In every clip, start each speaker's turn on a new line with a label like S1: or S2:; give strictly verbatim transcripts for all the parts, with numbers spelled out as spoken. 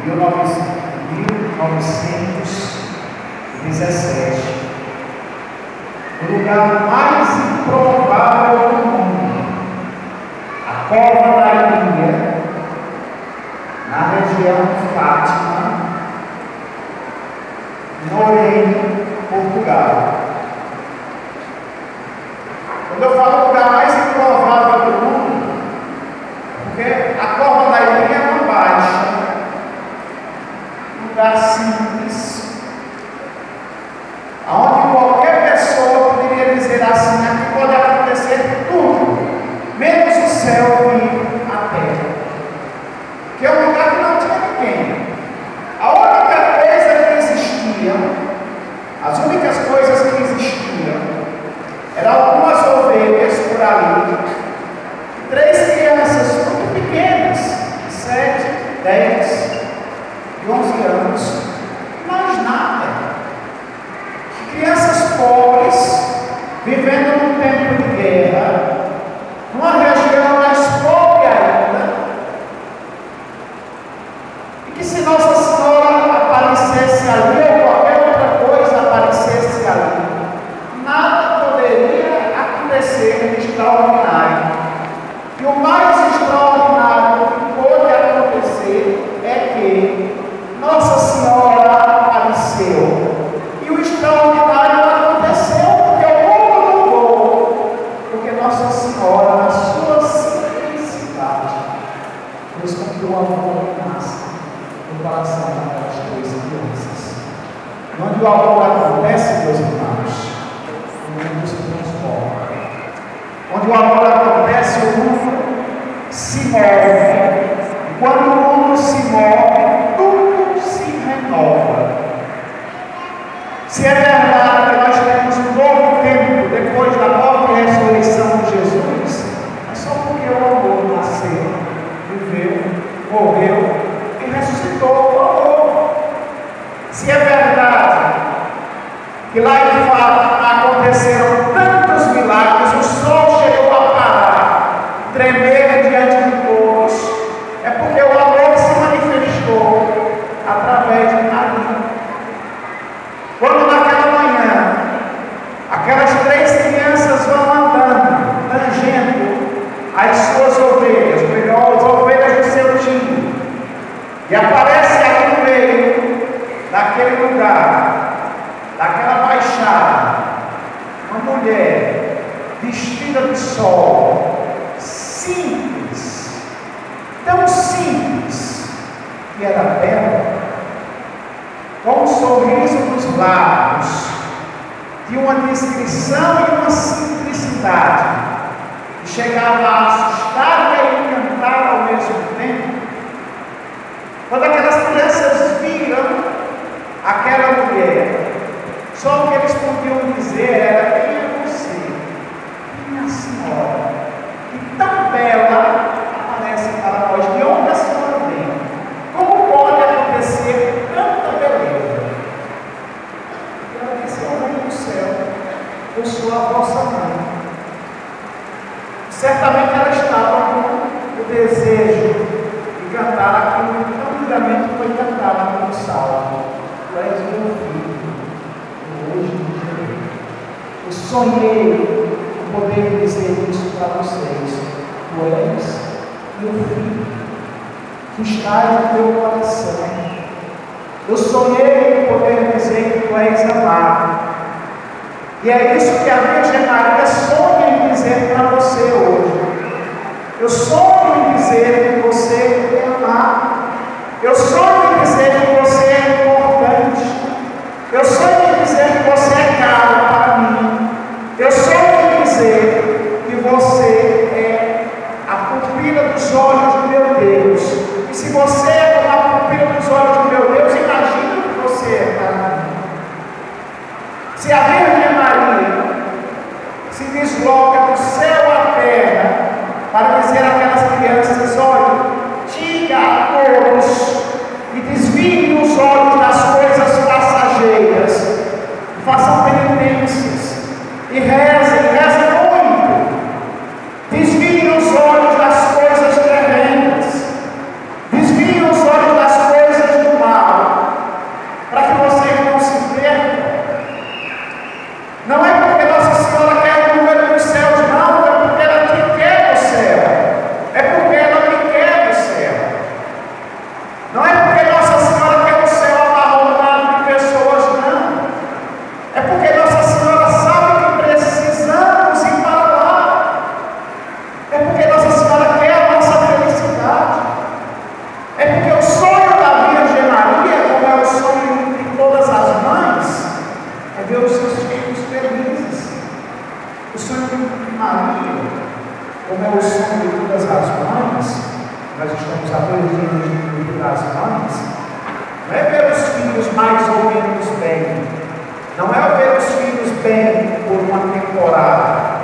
S1: mil novecentos e dezessete. O lugar mais improvável do mundo, a Cova da Ilha, na região de Fátima, no Oriente, Portugal. Quando eu falo lugar mais improvável do mundo, porque a Cova da Ilha é uma baixa, um lugar simples, onde qualquer pessoa poderia dizer assim: aqui pode acontecer tudo, menos o céu e a terra, que é um lugar que não tinha ninguém. A única coisa que existia, as únicas coisas que existiam, eram algumas ovelhas por ali, três crianças muito pequenas, sete, dez e onze anos, mais nada. Crianças pobres, vivendo num tempo de guerra, numa região mais pobre ainda, e que se Nossa Senhora aparecesse ali, ou qualquer outra coisa aparecesse ali, nada poderia acontecer de extraordinário. E o mais extraordinário que pode acontecer é que Nossa Senhora apareceu. E o extraordinário aconteceu porque o mundo mudou, porque Nossa Senhora, na sua simplicidade, nos confiou a amor que nasce no coração daquelas três crianças. Onde o amor acontece, meus irmãos, o mundo se transforma. Onde o amor acontece, o mundo se move. E quando o mundo se move, tudo se renova. Se é verdade que nós temos um novo tempo depois da morte e ressurreição de Jesus, é só porque o amor nasceu, viveu, morreu e ressuscitou o amor. Se é verdade que lá em Fátima aconteceram tantos milagres, o sol chegou a parar, tremer diante de todos, é porque o amor se manifestou através de Maria. Quando naquela manhã, aquelas três crianças vão andando, tangendo as suas ovelhas, melhor, as ovelhas do seu tio, e aparece ali no meio daquele lugar, daquela baixada, uma mulher vestida de sol, simples, tão simples, que era bela, com um sorriso nos lábios, de uma discrição e uma simplicidade, que chegava a assustar e encantar ao mesmo tempo. Quando aquelas crianças viram aquela mulher, só o que eles podiam dizer era: quem é você? Minha senhora, que tão bela aparece para nós, de onde a senhora vem? Como pode acontecer tanta beleza? Ela disse: eu venho do céu, eu sou a vossa mãe. Certamente ela estava com o desejo de cantar aquilo que tão lindamente foi cantado no salmo: tu és meu filho, hoje me gerei. Eu sonhei em poder dizer isso para vocês: tu és meu filho, tu estás no teu coração. Eu sonhei em poder dizer que tu és amado. E é isso que a Virgem Maria sonha em dizer para você hoje. Eu sonho em dizer que você é amado. Eu sonho em dizer que você é importante. Eu sonho em dizer que você é caro para mim. Eu sonho em dizer que você é a pupila dos olhos do meu Deus. E se você é como a pupila dos olhos do meu Deus, imagina o que você é para mim. Se a Virgem Maria se desloca do céu à terra para dizer àquelas crianças: olha, diga a todos e desviem os olhos das coisas passageiras, façam penitências e rezem, rezem muito, desviem os olhos das coisas terrenas, desviem os olhos das coisas como o sonho de todas as mães, nós estamos há dois dias de Dia das Mães, não é ver os filhos mais ou menos bem, não é ver os filhos bem por uma temporada.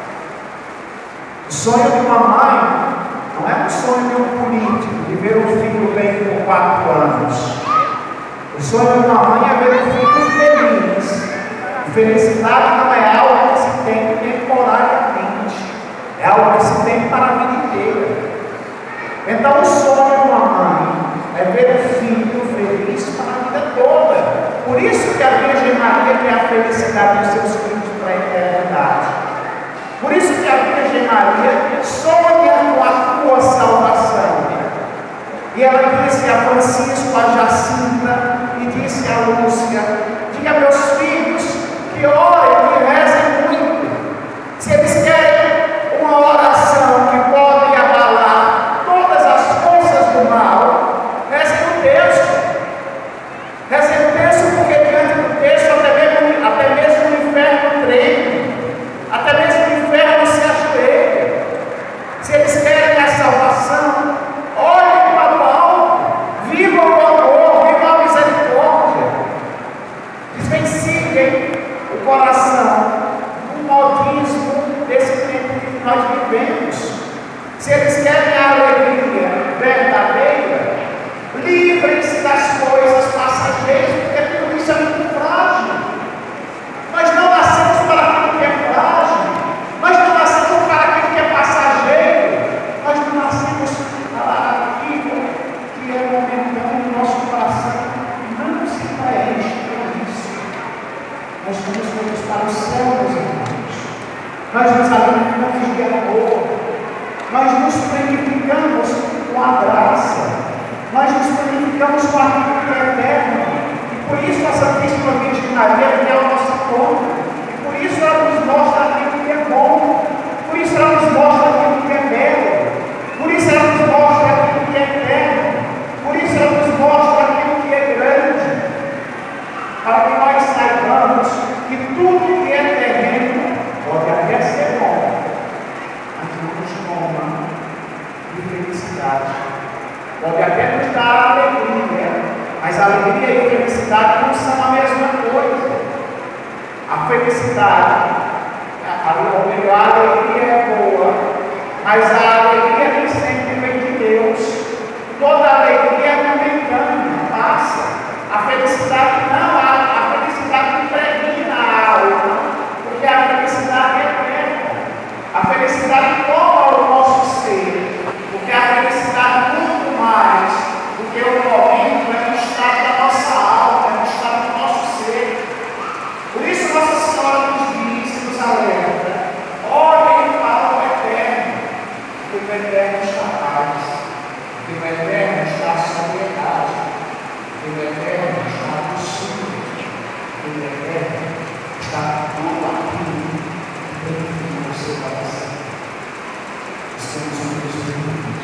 S1: O sonho de uma mãe não é o sonho de um político, de ver um filho bem por quatro anos. O sonho de uma mãe é ver um filho feliz. Felicidade não é algo que se tem temporariamente, é algo que se tem para a vida inteira. Então o sonho de uma mãe é ver o filho feliz para a vida toda. Por isso que a Virgem Maria quer a felicidade dos seus filhos para a eternidade. Por isso que a Virgem Maria sonha com a tua salvação. E ela disse a Francisco, a Jacinta, e disse a Lúcia: diga a meus filhos que orem, que rezem muito. Se eles querem uma oração que pode abalar todas as forças do mal, rezem no texto. Rezem no texto, porque diante do texto até mesmo, até mesmo o inferno treme, até mesmo o inferno se ajoelha. Se eles querem a salvação, olhem para o alto, vivam o amor, vivam a misericórdia, desvencilhem o coração do modismo desse tempo que nós vivemos. Se eles querem a alegria verdadeira, livrem-se das coisas passageiras, porque tudo isso é muito frágil. Nós não nascemos para aquilo que é frágil, nós não nascemos para aquilo que é passageiro, nós não nascemos para aquilo que é momentâneo no nosso coração. Não se preenche com isso. Nós somos feitos para o céu, meus irmãos. Nós nos alimentamos de amor, nós nos purificamos com a graça, nós nos purificamos com aquilo que é eterno. E por isso a Santíssima Virgem Maria é o nosso ponto. E por isso ela nos mostra aquilo que é bom. Por isso ela nos mostra aquilo que é belo. Por isso ela nos mostra aquilo que é eterno. Por isso ela nos mostra aquilo que é grande. Para que nós saibamos que tudo que é terreno pode até ser bom, mas não nos toma de felicidade. Pode até nos dar alegria, mas a alegria e a felicidade não são a mesma coisa. A felicidade, a, a, a alegria é boa, mas a alegria nem sempre vem de Deus. Toda alegria é momentânea, passa. A felicidade não, a, a felicidade impregna a alma, porque a felicidade é eterna. A felicidade toma o nosso ser, porque a felicidade muito mais do que o momento é no estado da nossa alma, é no estado do nosso ser. Por isso Nossa Senhora nos diz, nos alerta: olhem para o eterno, porque o eterno está a paz, porque o eterno está a sobriedade, porque o eterno está a doçura, porque o eterno está tudo aquilo que tem no seu coração. Estamos um Deus muito.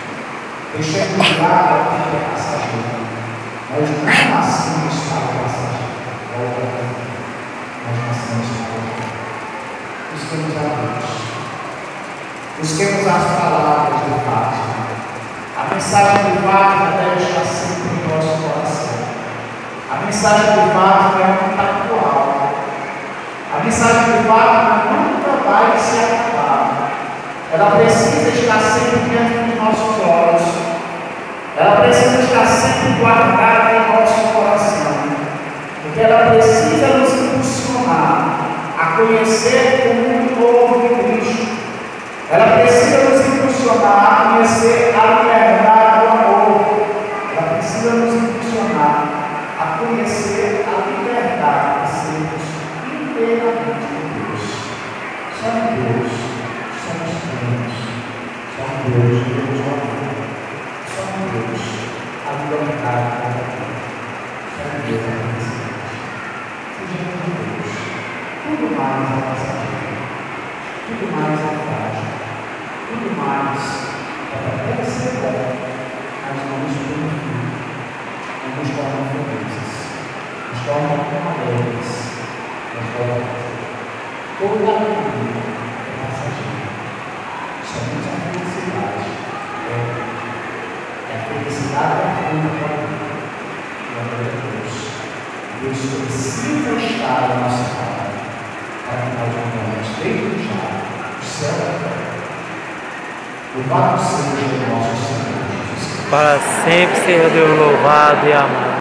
S1: Deixemos de lado aquilo que é passageiro. Nós não nascemos para o passageiro. Nós nascemos para o eterno. Busquemos a Deus. Busquemos as palavras de Fátima. A mensagem de Fátima deve estar sempre em nosso coração. A mensagem de Fátima é muito atual. A mensagem de Fátima nunca vai se acabar. Ela precisa estar sempre diante dos nossos olhos. Ela precisa estar sempre guardada em nosso coração. Porque ela precisa nos impulsionar a conhecer o mundo novo de Cristo. Ela precisa nos impulsionar a conhecer a liberdade do amor. Ela precisa nos impulsionar a conhecer a liberdade de sermos inteiramente de Deus. Só em Deus somos plenos. Só em Deus Deus o amor. Só em Deus a liberdade da vida. Só em Deus a felicidade. Seja de Deus. Tudo mais é passageiro. Tudo mais é frágil. Tudo mais pode até ser bom, mas não nos purifica, não nos torna felizes, nos torna alegres, nos torna toda a vida é passageira. somente a felicidade. É, é a felicidade da vida para mim. Glória a Deus. Deus precisa estar na nossa casa para que nós vivamos desde já o céu e a terra. Louvado seja o nosso Senhor Jesus Cristo.
S2: Para sempre seja Deus louvado e amado.